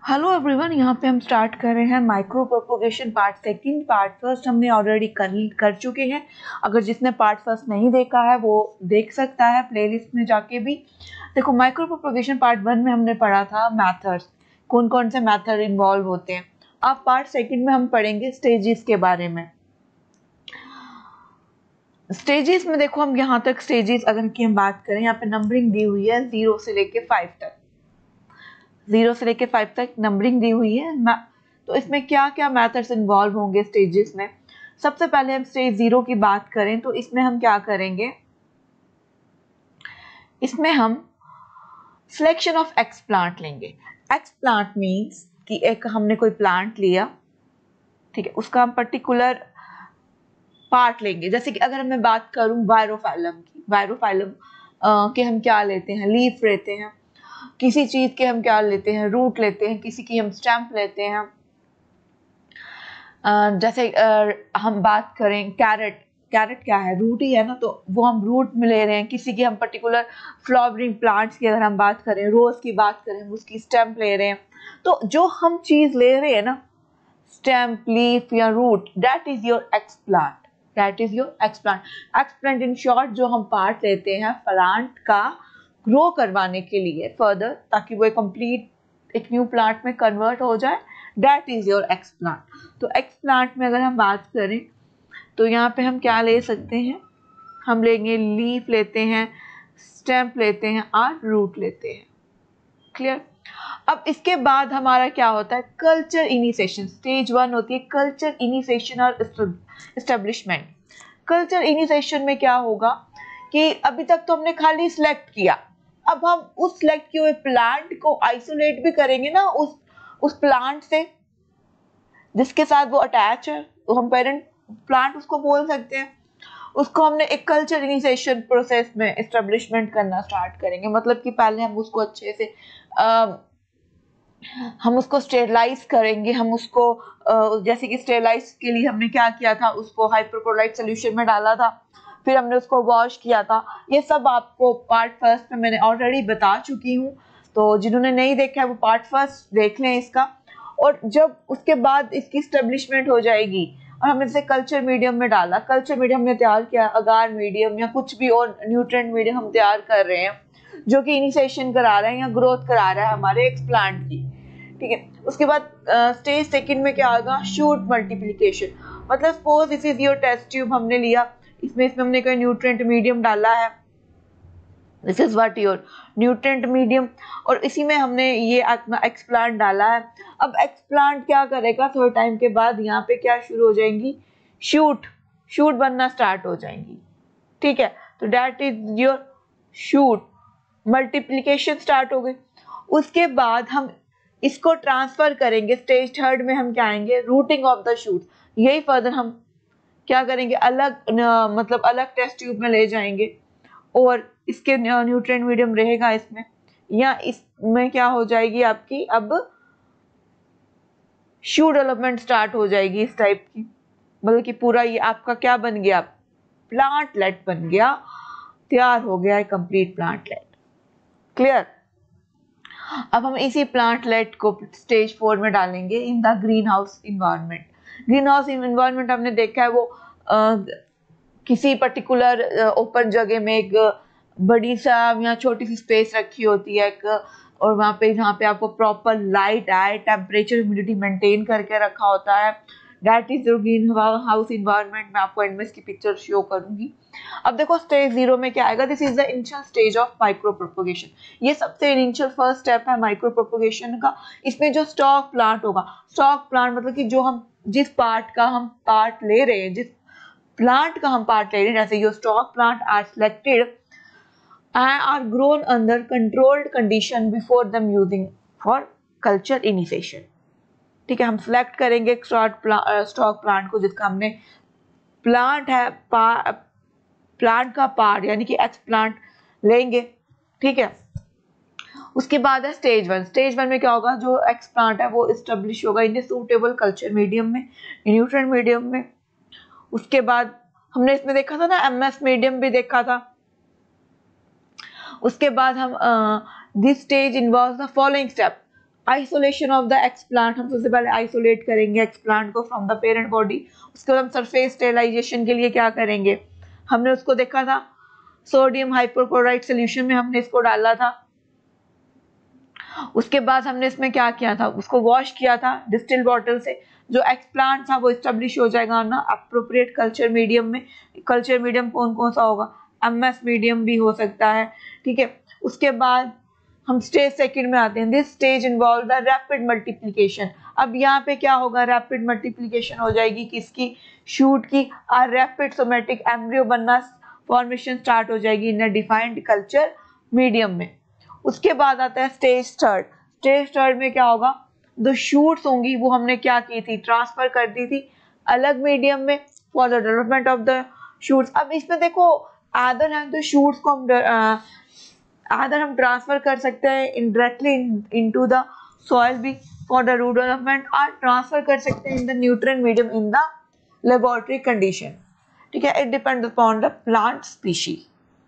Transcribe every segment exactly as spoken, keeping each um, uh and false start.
Hello everyone, यहाँ पे हम स्टार्ट कर रहे हैं micro propagation part second. Part first हमने ऑलरेडी कर कर चुके हैं। अगर जिसने पार्ट फर्स्ट नहीं देखा है वो देख सकता है प्लेलिस्ट में जाके भी। देखो, माइक्रो प्रोपोगेशन पार्ट वन में हमने पढ़ा था मेथड्स, कौन कौन से मेथड इन्वॉल्व होते हैं। अब पार्ट सेकंड में हम पढ़ेंगे स्टेजेस के बारे में। स्टेजेस में देखो, हम यहाँ तक स्टेजेस अगर की हम बात करें, यहाँ पे नंबरिंग दी हुई है जीरो से लेके फाइव तक। जीरो से लेके फाइव तक नंबरिंग दी हुई है। तो इसमें क्या क्या मेथड्स इन्वॉल्व होंगे स्टेजेस में। सबसे पहले हम स्टेज जीरो की बात करें तो इसमें हम क्या करेंगे, इसमें हम सिलेक्शन ऑफ एक्स प्लांट लेंगे। एक्स प्लांट मीन्स कि एक हमने कोई प्लांट लिया, ठीक है, उसका हम पर्टिकुलर पार्ट लेंगे। जैसे कि अगर मैं बात करूं वायरोफाइलम की, वायरोफाइलम के हम क्या लेते हैं, लीफ लेते हैं। किसी चीज के हम क्या लेते हैं, रूट लेते हैं। किसी की हम स्टेम लेते हैं। uh, जैसे uh, हम बात करें कैरेट, कैरेट क्या है, रूट ही है ना, तो वो हम रूट में ले रहे हैं। किसी की हम पर्टिकुलर फ्लावरिंग प्लांट्स की अगर हम बात करें, रोज की बात करें, हम उसकी स्टेम ले रहे हैं। तो जो हम चीज ले रहे हैं ना, स्टेम, लीफ या root, that is your explant, that is your explant. Explant in short जो हम पार्ट लेते हैं प्लांट का ग्रो करवाने के लिए फर्दर, ताकि वो एक कंप्लीट एक न्यू प्लांट में कन्वर्ट हो जाए, that is your explant. तो एक्स प्लांट में अगर हम बात करें तो यहाँ पे हम क्या ले सकते हैं, हम लेंगे लीफ लेते हैं, स्टेम लेते हैं और रूट लेते हैं। क्लियर। अब इसके बाद हमारा क्या होता है, कल्चर इनिशिएशन। स्टेज वन होती है कल्चर इनिशिएशन और एस्टेब्लिशमेंट। कल्चर इनिशिएशन में क्या होगा कि अभी तक तो हमने खाली सिलेक्ट किया, अब हम उस सिलेक्ट किए हुए प्लांट को आइसोलेट भी करेंगे ना उस उस प्लांट से जिसके साथ वो अटैच है, तो हम पेरेंट प्लांट उसको बोल सकते हैं। उसको हमने एक कल्चर इनिशिएशन प्रोसेस में एस्टेब्लिशमेंट करना स्टार्ट करेंगे। मतलब कि पहले हम उसको अच्छे से आ, हम उसको स्टेरलाइज करेंगे। हम उसको आ, जैसे कि स्टेरलाइज के लिए हमने क्या किया था, उसको हाइड्रोक्लोराइड सोल्यूशन में डाला था, फिर हमने उसको वॉश किया था। ये सब आपको पार्ट फर्स्ट में मैंने ऑलरेडी बता चुकी हूँ, तो जिन्होंने नहीं देखा है वो पार्ट फर्स्ट देख लें इसका। और जब उसके बाद इसकी एस्टेब्लिशमेंट हो जाएगी और हमने इसे कल्चर मीडियम में डाला, कल्चर मीडियम हमने तैयार किया, अगार मीडियम या कुछ भी और न्यूट्रिएंट मीडियम हम तैयार कर रहे हैं जो कि इनिशिएशन करा रहा है या ग्रोथ करा रहा है हमारे एक प्लांट की, ठीक है। उसके बाद स्टेज सेकंड में क्या होगा, शूट मल्टीप्लिकेशन। मतलब suppose this is your test tube हमने लिया, इसमें इसमें हमने कोई न्यूट्रिएंट मीडियम डाला है, this is what your nutrient medium, और इसी में हमने ये अपना एक्स प्लांट डाला है। अब एक्स प्लांट क्या करेगा, थोड़े टाइम के बाद यहाँ पे क्या शुरू हो जाएंगी, शूट, शूट बनना स्टार्ट हो जाएंगी, ठीक है। तो that is your shoot, multiplication start हो गई। उसके बाद हम इसको ट्रांसफर करेंगे, स्टेज थर्ड में हम क्या आएंगे, रूटिंग ऑफ द शूट। यही फर्दर हम क्या करेंगे, अलग न, मतलब अलग टेस्ट ट्यूब में ले जाएंगे और इसके न्यूट्रिएंट मीडियम रहेगा इसमें, या इसमें क्या हो जाएगी आपकी, अब शू डेवलपमेंट स्टार्ट हो जाएगी इस टाइप की। मतलब कि पूरा ये आपका क्या बन गया, प्लांटलेट बन गया, तैयार हो गया है कंप्लीट प्लांटलेट। क्लियर। अब हम इसी प्लांटलेट को स्टेज फोर में डालेंगे in the green house environment. Green house environment हमने देखा है वो आ, किसी पर्टिकुलर ओपन जगह में एक बड़ी सा या छोटी सी स्पेस रखी होती है एक, और वहाँ पे जहाँ पे आपको प्रॉपर लाइट आए, टेम्परेचर ह्यूमिडिटी मेंटेन करके रखा होता है, that is your green house environment. मैं आपको एंड में इसकी पिक्चर शो करूंगी। अब देखो स्टेज जीरो में क्या आएगा, this is the initial stage of micro propagation. ये सबसे इनिशियल फर्स्ट स्टेप है माइक्रो प्रोपोगेशन का। इसमें जो स्टॉक प्लांट होगा, स्टॉक प्लांट मतलब कि जो हम जिस पार्ट का हम पार्ट ले रहे हैं, जिस प्लांट का हम पार्ट ले रहे हैं, जैसे your stock plant are selected are grown under controlled condition before them using for culture initiation, ठीक है। हम सिलेक्ट करेंगे एक स्टॉक प्लांट को जिसका हमने प्लांट है पा, प्लांट का पार्ट यानी कि एक्स प्लांट लेंगे, ठीक है। उसके बाद है स्टेज वन। स्टेज वन में क्या होगा, जो एक्स प्लांट है वो एस्टेब्लिश होगा इन सूटेबल कल्चर मीडियम में, न्यूट्रिएंट मीडियम में। उसके बाद हमने इसमें देखा था ना, एमएस मीडियम भी देखा था। उसके बाद हम this stage involves the following step. Isolation of the explant, हम सबसे पहले आइसोलेट करेंगे एक्सप्लांट को फ्रॉम द पेरेंट बॉडी। उसके बाद हम सरफेस स्टेरिलाइजेशन के लिए क्या करेंगे, हमने उसको देखा था सोडियम हाइपोक्लोराइट सोल्यूशन में हमने इसको डाला था। उसके बाद हमने इसमें क्या किया था, उसको वॉश किया था डिस्टिल वाटर से। जो एक्सप्लांट था वो इस्टेब्लिश हो जाएगा ना अप्रोप्रिएट कल्चर मीडियम में। कल्चर मीडियम कौन कौन सा होगा, एमएस मीडियम भी हो सकता है, ठीक है। उसके बाद हम स्टेज सेकंड में आते हैं। This stage involve the rapid multiplication. अब यहाँ पे क्या होगा, रैपिड मल्टीप्लिकेशन हो जाएगी किसकी, शूट की। और रैपिड सोमेटिक एम्ब्रियो बनना, फॉर्मेशन स्टार्ट हो जाएगी in a defined culture medium में। उसके बाद आता है स्टेज थर्ड। स्टेज थर्ड में क्या होगा, जो शूट्स होंगी वो हमने क्या की थी, ट्रांसफर कर दी थी अलग मीडियम में for the development of the shoots. अब इसमें देखो आदर है तो शूट्स को हम आदर हम ट्रांसफर कर सकते हैं इनडायरेक्टली इनटू द सॉइल भी फॉर द रूट डेवलपमेंट, और ट्रांसफर कर सकते हैं in the nutrient medium in the laboratory condition, ठीक है। It depends upon the plant species.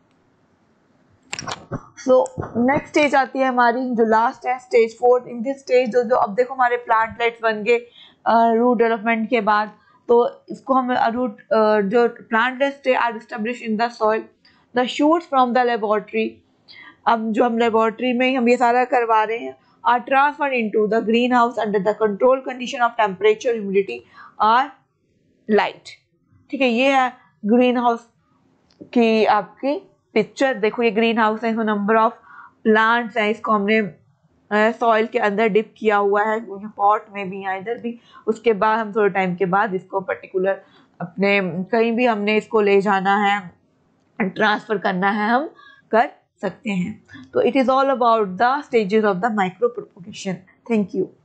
So next stage आती है हमारी, जो लास्ट है stage fourth. In this stage जो जो अब देखो हमारे प्लांटलेट्स बन गए रूट डेवलपमेंट के बाद, तो इसको हम रूट uh, जो plantlets are establish in the soil, the shoots from the laboratory. अब जो हम लेबोरेटरी में हम ये सारा करवा रहे हैं, are transferred into the green house under the control condition of temperature, humidity और लाइट, ठीक है। ये है ग्रीन हाउस की आपकी पिक्चर। देखो ये ग्रीन हाउस है, इसमें नंबर ऑफ प्लांट्स हैं, इसको हमने सॉइल के अंदर डिप किया हुआ है, पॉट में भी है, इधर भी। उसके बाद हम थोड़े टाइम के बाद इसको पर्टिकुलर अपने कहीं भी हमने इसको ले जाना है, ट्रांसफर करना है, हम कर सकते हैं। तो it is all about the stages of the micro propagation. Thank you.